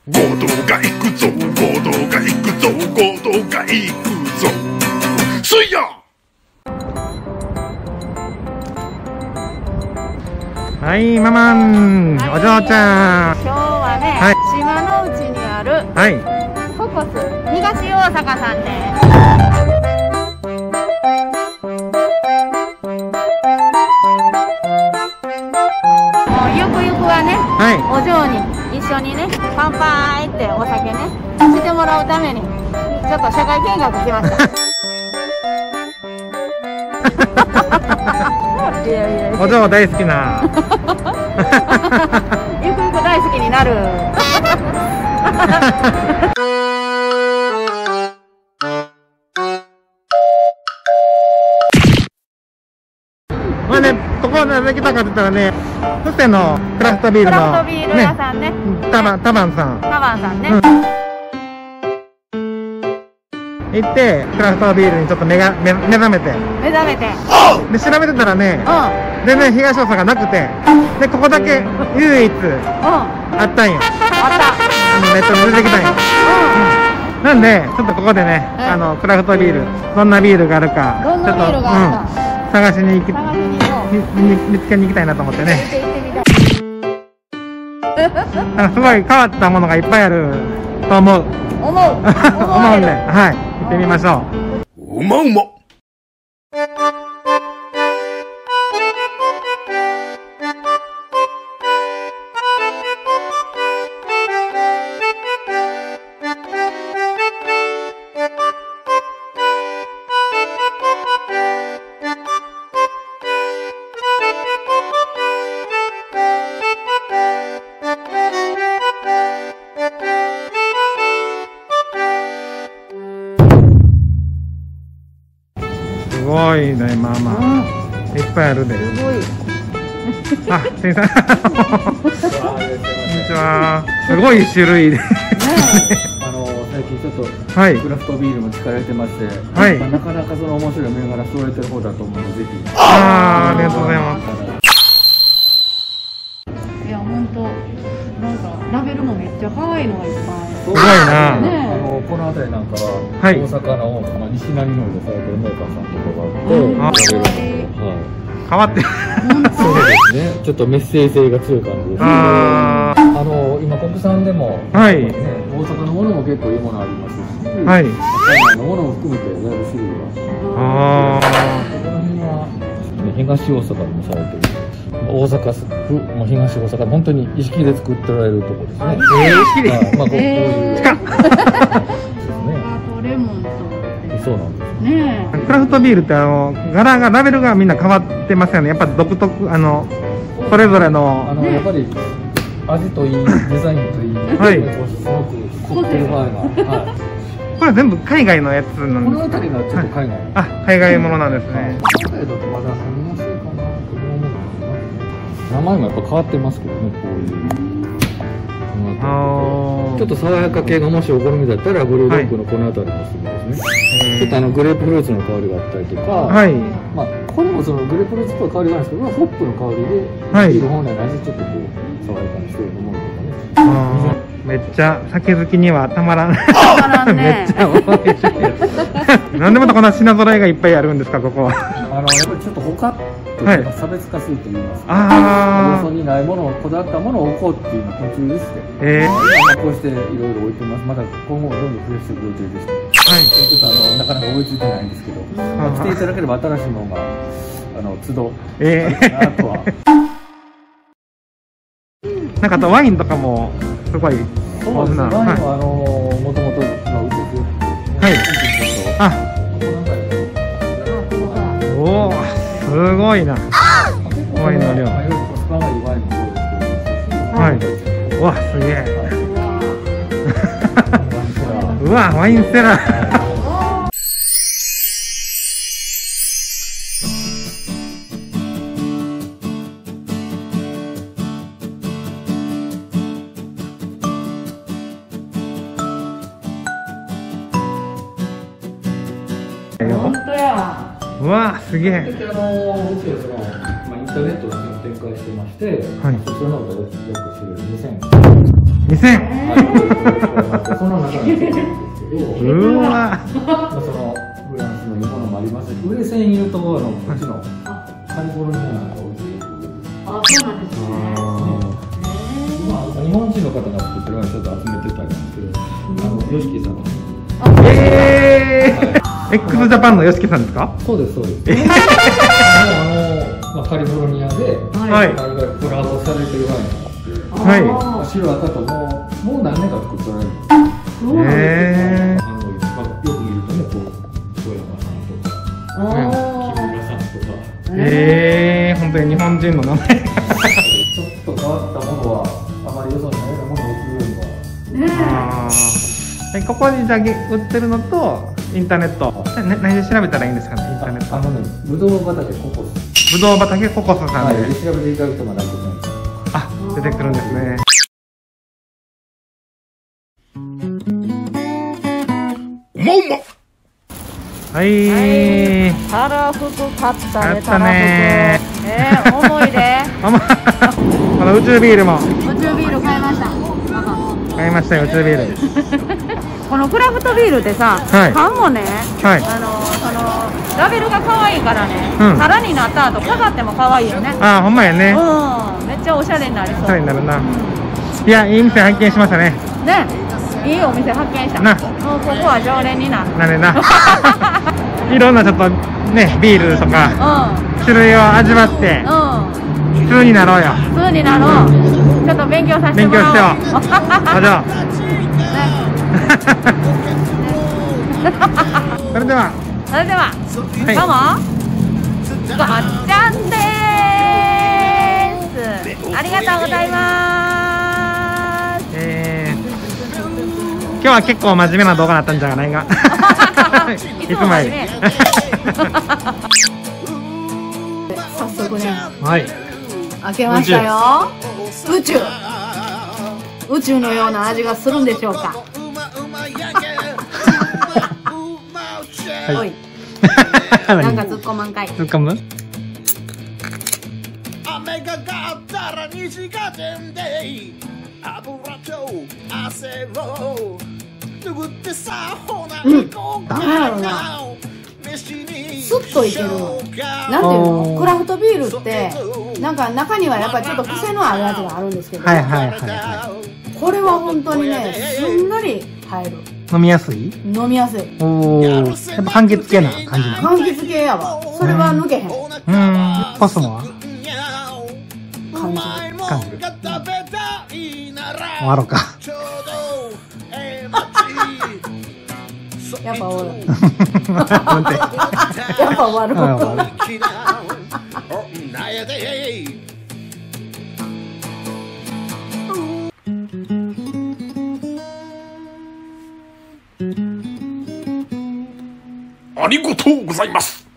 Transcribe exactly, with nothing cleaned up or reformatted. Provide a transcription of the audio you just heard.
合同が行くぞ、合同が行くぞ、合同が行くぞ。すいや。 はい、ママン、お嬢ちゃん。 今日はね、はい、島の内にある。はい。ココス東大阪さんです。もうゆくゆくはね、はい、お嬢に一緒にね、乾杯ってお酒ね、してもらうために、ちょっと社会見学来ました。いやいや、 お嬢大好きな。 ゆくゆく大好きになる。 まあね、ここなぜ来たかって言ったらね、布施のクラフトビールのクラフトビール屋さんね、 タバンタバンさん。 タバンさんね。 行ってクラフトビールにちょっと目が目目覚めて。 目覚めて。 で調べてたらね、全然東大阪なくて、でここだけ唯一あったんや。 あった。 ネットに出てきたんや。なんでちょっとここでね、あのクラフトビール、どんなビールがあるか、 どんなビールがあるか探しに行き見つけに行きたいなと思ってね。あのすごい変わったものがいっぱいあると思う。 思う。思うんで、はい、行ってみましょう。 うまうま。 すごいね、まあまあ、いっぱいあるで。 すごい。 あ、店員さん。こんにちは。すごい種類で。 あの最近ちょっとクラフトビールも聞かれてまして、はい、なかなかその面白い銘柄揃えてる方だと思うので、ぜひ。 ああ、ありがとうございます。 いや、本当、なんかラベルもめっちゃ可愛いのがいっぱい。 すごいな。 あのこの辺りなんかは大阪のまあ西成のでされてるメーカーさんとかがあって、ラベルも変わってる。 そうですね。ちょっとメッセージ性が強い感じです。あの今国産でも、はい、大阪のものも結構いいものありますし、はい、海外のものも含めてだいぶ種類が。ああ。この辺は東大阪でもされてる。大阪府も東大阪、本当に意識で作っておられるところですね。 えー、意識で。 まあこういう。 近っ。 レモンと。 そうなんですね。 クラフトビールってあの柄がラベルがみんな変わってますよね。やっぱ独特あのそれぞれの。 あのやっぱり味といいデザインといい。はい。すごく凝ってる場合が。はい。 これ全部海外のやつなんですか。この辺りがちょっと海外。 あ、海外ものなんですね。 海外だとまだ見やすいかな。名前もやっぱ変わってますけどね、こういう。ちょっと爽やか系がもしお好みだったらブルーロックのこの辺りもするんですね。ちょっとあのグレープフルーツの香りがあったりとか、はい、まあこれもそのグレープフルーツっぽい香りがあるんですけど、ホップの香りでビール本来の味ちょっとこう爽やかにしてると思うんですかね。 めっちゃ酒好きにはたまらん。 たまらんね。 めっちゃ美味しい。なんでまたこんな品揃えがいっぱいあるんですか、ここは。 あのやっぱりちょっと他というか差別化すると言いますか。 ああ。 よそにないものをこだわったものを置こうっていうの途中でして。ええ。こうしていろいろ置いてます。まだ今後もどんどん増やしていく予定でして。はい。ちょっとあのなかなか追いついてないんですけど、来ていただければ新しいものがあの都度ええなとは。 なんかあとワインとかもすごいそうですね。ワインはあのもともとまあ売ってて、はい。あ。おお、すごいな。ワインの量。はい。うわ、すげえ。うわ、ワインセラー。 本当や。 うわ、すげえ。 あの、うちはその、まあ、インターネットを展開してまして、はい。そちらの方が約種類にせん。 ににせん。 その中にうわ。 そのフランスの日本のもありますし、上線言うところのこっちのカリフォルニアなんか置いてる。 あ、そうなんですね。 今日本人の方が作ってるのをちょっと集めてたりなんですけど、あのヨシキさん。 ええ。X ジャパンのヨシキさんですか？ そうですそうです。あのまあカリフォルニアで、はい、コラボされてるワインがあって、はい、白赤ともうもう何年か作っておられる。 へえ。 あのよく見るとね、こう小山さんとか、木村さんとか。 ええ、本当に日本人の名前。 ちょっと変わったものはあまりよそにないようなものを送るよりは。 え、ここにじゃ売ってるのとインターネット、ね、何で調べたらいいんですかね、インターネット。 あのね、ぶどう畑ココス。 ぶどう畑ココスさんで。 はい、調べていただくとまだ出てくるんです。 あ、出てくるんですね。 うまうま。 はい。 たらふく買ったね。 たね。 えー、重いで。 この宇宙ビールも。 宇宙ビール買いました。 買いましたよ、宇宙ビール。 このクラフトビールってさ、 はい、 缶もね、 はい、 あのそのラベルが可愛いからね、 うん、 空になった後飾っても可愛いよね。 ああ、ほんまやね。 うん、めっちゃおしゃれになりそう。 おしゃれになるな。いや、いい店発見しましたね。 ね、いいお店発見した。な、もうここは常連になる。 なるな。いろんなちょっとね、ビールとか、うん、種類を味わって、うん、普通になろうよ。 普通になろう。ちょっと勉強させてもらおう。 勉強してよ。あ、じゃあ。それではそれでは、はい、どうもごっちゃんでーす。ありがとうございます。えー、今日は結構真面目な動画だったんじゃないか。いつもより早速ね、 はい、 開けましたよ。宇宙宇宙のような味がするんでしょうか。おい、なんか突っ込まんかい。 突っ込む？ 雨がかったら西風で油と汗を拭ってさほな行こうかな。 スッといける。なんていうの？クラフトビールってなんか中にはやっぱりちょっと癖のある味があるんですけど、 はいはいはいはい。 これは本当にね、すんなり入る。 飲みやすい？ 飲みやすい。 おお、やっぱ柑橘系な感じなの？ 柑橘系やわ。それは抜けへん。うん。 コスモは？ 感じ。 感じ。終わろうか。 やっぱ終わる。やっぱ終わる。終わる。 ありがとうございます。